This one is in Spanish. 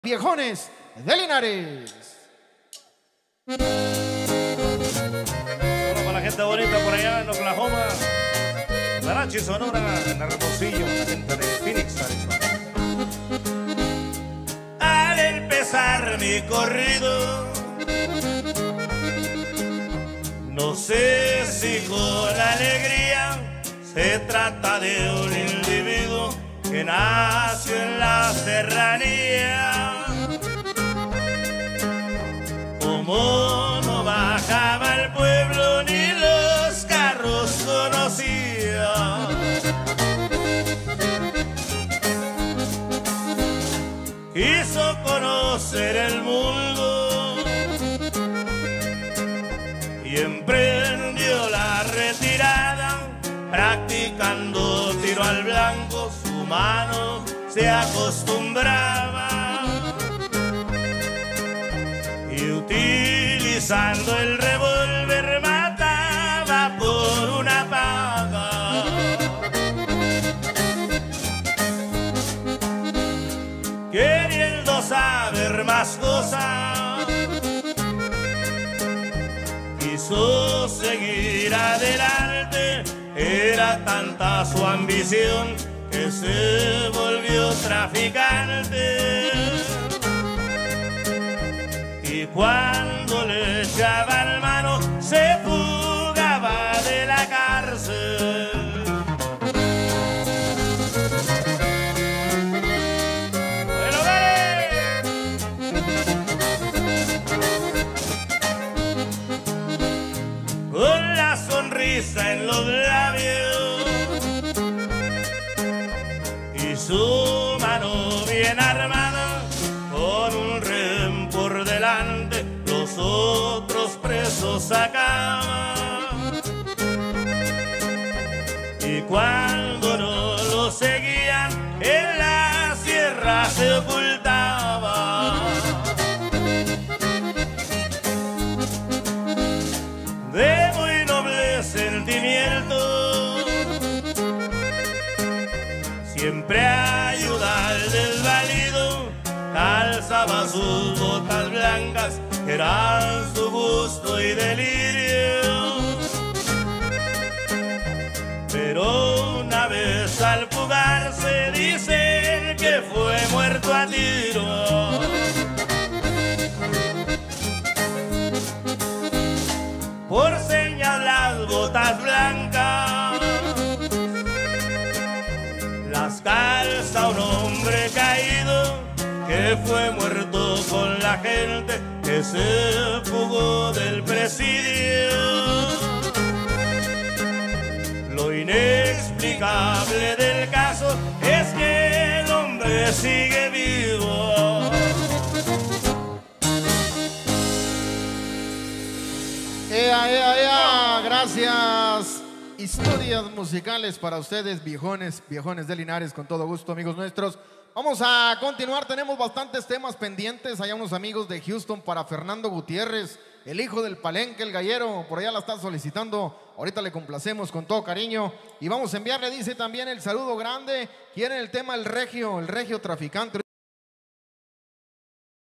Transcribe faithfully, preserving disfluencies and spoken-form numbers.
Viejones de Linares. Solo para la gente bonita por allá en Oklahoma, Narachi, Sonora, en Hermosillo, la gente de Phoenix, Arizona. Al empezar mi corrido, no sé si con alegría se trata de un individuo que nació en la serranía. Como no bajaba el pueblo ni los carros conocía, quiso conocer el mundo y emprendió la retirada, practicando tiro al blanco, su mano se acostumbraba y utilizando el revólver mataba por una paga. Queriendo saber más cosas, quiso seguir adelante. Era tanta su ambición que se volvió traficante. Y cuando le echaban mano se fugaba de la cárcel. ¡Bueno, dale! Con la sonrisa en los labios y su mano bien armada, con un rehén por delante, los otros presos sacaban. Y cuando no lo seguían, en la sierra se ocultaba. De muy noble sentimiento, siempre ayuda al desvalido, calzaba sus botas blancas, que eran su gusto y delirio. Pero una vez al fugarse dicen que fue muerto a tiro. Por señal las botas blancas las calza un hombre caído, que fue muerto con la gente que se fugó del presidio. Lo inexplicable del caso es que el hombre sigue vivo. Ea, ea, ea. Gracias. Historias musicales para ustedes, viejones, viejones de Linares, con todo gusto, amigos nuestros. Vamos a continuar, tenemos bastantes temas pendientes. Hay unos amigos de Houston para Fernando Gutiérrez, el hijo del Palenque, el gallero, por allá la está solicitando. Ahorita le complacemos con todo cariño. Y vamos a enviarle, dice también, el saludo grande. Quieren el tema El Regio, el Regio Traficante.